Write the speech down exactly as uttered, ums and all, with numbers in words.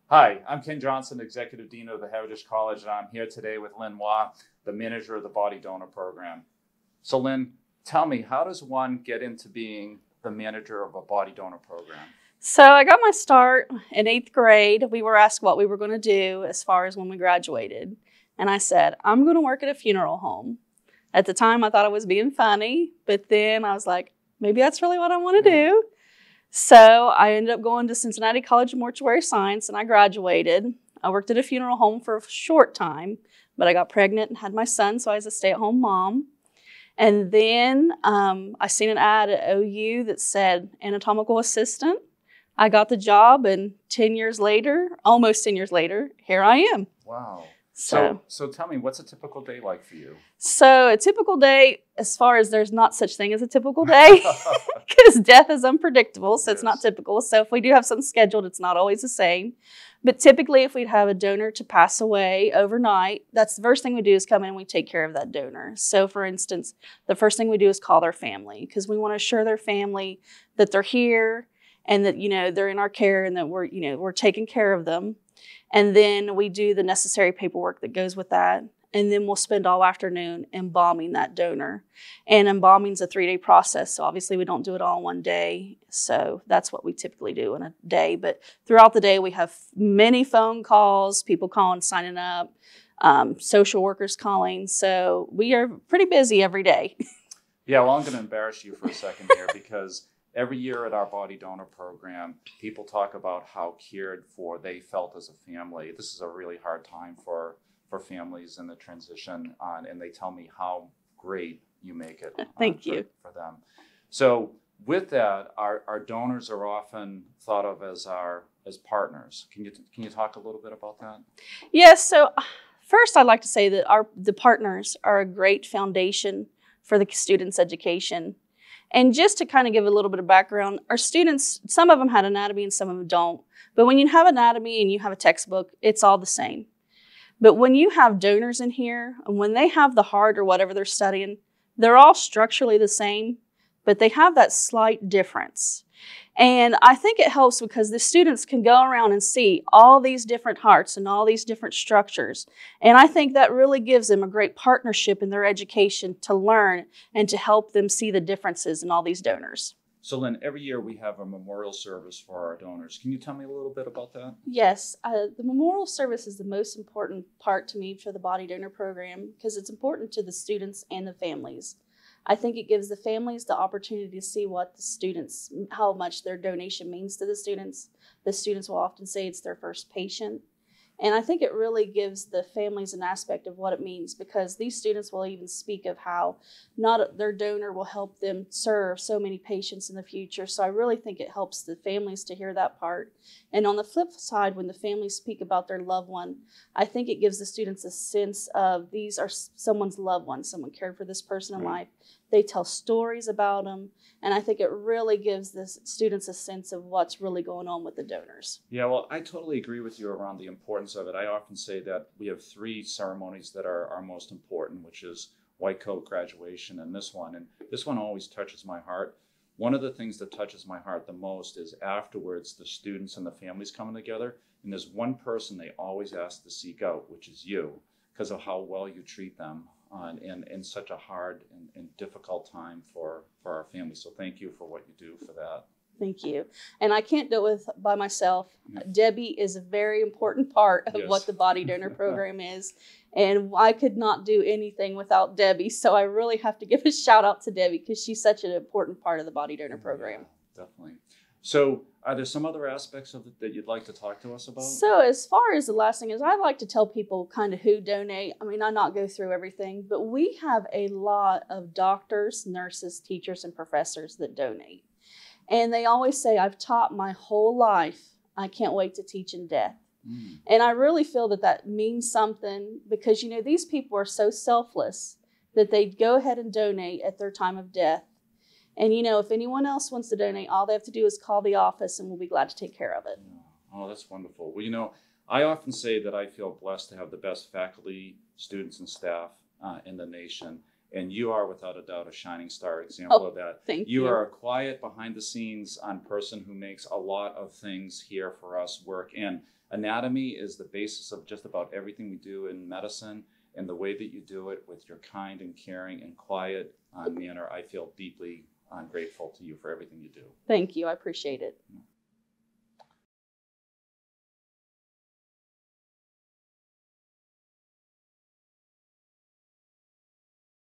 Hi, I'm Ken Johnson, Executive Dean of the Heritage College, and I'm here today with Lynn, Waugh, the manager of the Body Donor Program. So Lynn, tell me, how does one get into being the manager of a body donor program? So I got my start in eighth grade. We were asked what we were going to do as far as when we graduated. And I said, I'm going to work at a funeral home. At the time, I thought I was being funny, but then I was like, maybe that's really what I want to do. So I ended up going to Cincinnati College of Mortuary Science, and I graduated. I worked at a funeral home for a short time, but I got pregnant and had my son, so I was a stay-at-home mom. And then um, I seen an ad at O U that said anatomical assistant. I got the job, and ten years later, almost ten years later, here I am. Wow. So, so, so tell me, what's a typical day like for you? So a typical day, as far as there's not such thing as a typical day, because death is unpredictable, so Yes. it's not typical. So if we do have something scheduled, it's not always the same. But typically, if we'd have a donor to pass away overnight, that's the first thing we do is come in and we take care of that donor. So for instance, the first thing we do is call their family, because we want to assure their family that they're here and that, you know, they're in our care and that we're, you know, we're taking care of them. And then we do the necessary paperwork that goes with that. And then we'll spend all afternoon embalming that donor. And embalming is a three-day process, so obviously we don't do it all in one day. So that's what we typically do in a day. But throughout the day, we have many phone calls, people calling, signing up, um, social workers calling. So we are pretty busy every day. Yeah, well, I'm going to embarrass you for a second here because every year at our body donor program, people talk about how cared for they felt as a family. This is a really hard time for for families in the transition on, and they tell me how great you make it. Thank for, you. for them. So with that, our, our donors are often thought of as our as partners. Can you can you talk a little bit about that? Yes. So first, I'd like to say that our the partners are a great foundation for the students' education. And just to kind of give a little bit of background, our students, some of them had anatomy and some of them don't. But when you have anatomy and you have a textbook, it's all the same. But when you have donors in here, and when they have the heart or whatever they're studying, they're all structurally the same, but they have that slight difference. And I think it helps because the students can go around and see all these different hearts and all these different structures. And I think that really gives them a great partnership in their education to learn and to help them see the differences in all these donors. So Lynn, every year we have a memorial service for our donors. Can you tell me a little bit about that? Yes, uh, the memorial service is the most important part to me for the body donor program because it's important to the students and the families. I think it gives the families the opportunity to see what the students, how much their donation means to the students. The students will often say it's their first patient. And I think it really gives the families an aspect of what it means because these students will even speak of how not their donor will help them serve so many patients in the future. So I really think it helps the families to hear that part. And on the flip side, when the families speak about their loved one, I think it gives the students a sense of these are someone's loved one, someone cared for this person in life. They tell stories about them. And I think it really gives the students a sense of what's really going on with the donors. Yeah, well, I totally agree with you around the importance of it. I often say that we have three ceremonies that are our most important, which is white coat, graduation, and this one. And this one always touches my heart. One of the things that touches my heart the most is afterwards, the students and the families coming together. And there's one person they always ask to seek out, which is you, because of how well you treat them on in, in such a hard and, and difficult time for, for our families. So thank you for what you do for that. Thank you. And I can't do it with, by myself. Debbie is a very important part of Yes. what the body donor program is. And I could not do anything without Debbie. So I really have to give a shout out to Debbie because she's such an important part of the body donor program. Yeah, definitely. So are there some other aspects of it that you'd like to talk to us about? So as far as the last thing is, I like to tell people kind of who donate. I mean, I not go through everything, but we have a lot of doctors, nurses, teachers, and professors that donate. And they always say, I've taught my whole life. I can't wait to teach in death. Mm. And I really feel that that means something because, you know, these people are so selfless that they go ahead and donate at their time of death. And, you know, if anyone else wants to donate, all they have to do is call the office and we'll be glad to take care of it. Oh, that's wonderful. Well, you know, I often say that I feel blessed to have the best faculty, students, and staff uh, in the nation. And you are, without a doubt, a shining star example Oh, of that. thank You you. are a quiet, behind the scenes on person who makes a lot of things here for us work. And anatomy is the basis of just about everything we do in medicine. And the way that you do it with your kind and caring and quiet uh, manner, I feel deeply uh, grateful to you for everything you do. Thank you. I appreciate it.